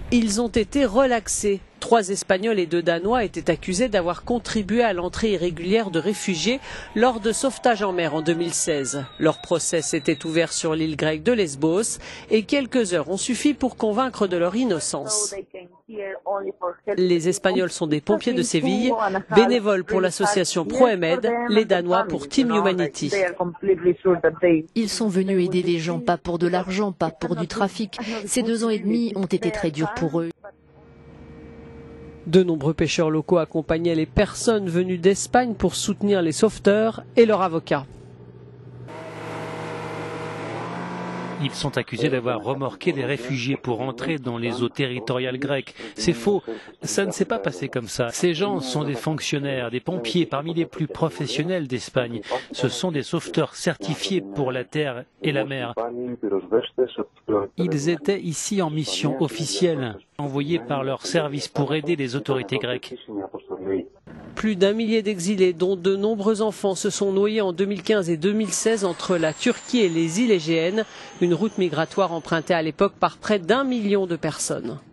Ils ont été relaxés. 3 Espagnols et 2 Danois étaient accusés d'avoir contribué à l'entrée irrégulière de réfugiés lors de sauvetage en mer en 2016. Leur procès s'était ouvert sur l'île grecque de Lesbos et quelques heures ont suffi pour convaincre de leur innocence. Les Espagnols sont des pompiers de Séville, bénévoles pour l'association Proemed, les Danois pour Team Humanity. Ils sont venus aider les gens, pas pour de l'argent, pas pour du trafic. Ces 2 ans et demi ont été très durs pour eux. De nombreux pêcheurs locaux accompagnaient les personnes venues d'Espagne pour soutenir les sauveteurs et leurs avocats. Ils sont accusés d'avoir remorqué des réfugiés pour entrer dans les eaux territoriales grecques. C'est faux, ça ne s'est pas passé comme ça. Ces gens sont des fonctionnaires, des pompiers parmi les plus professionnels d'Espagne. Ce sont des sauveteurs certifiés pour la terre et la mer. Ils étaient ici en mission officielle, envoyés par leur service pour aider les autorités grecques. Plus d'1 millier d'exilés, dont de nombreux enfants, se sont noyés en 2015 et 2016 entre la Turquie et les îles Égéennes, une route migratoire empruntée à l'époque par près d'1 million de personnes.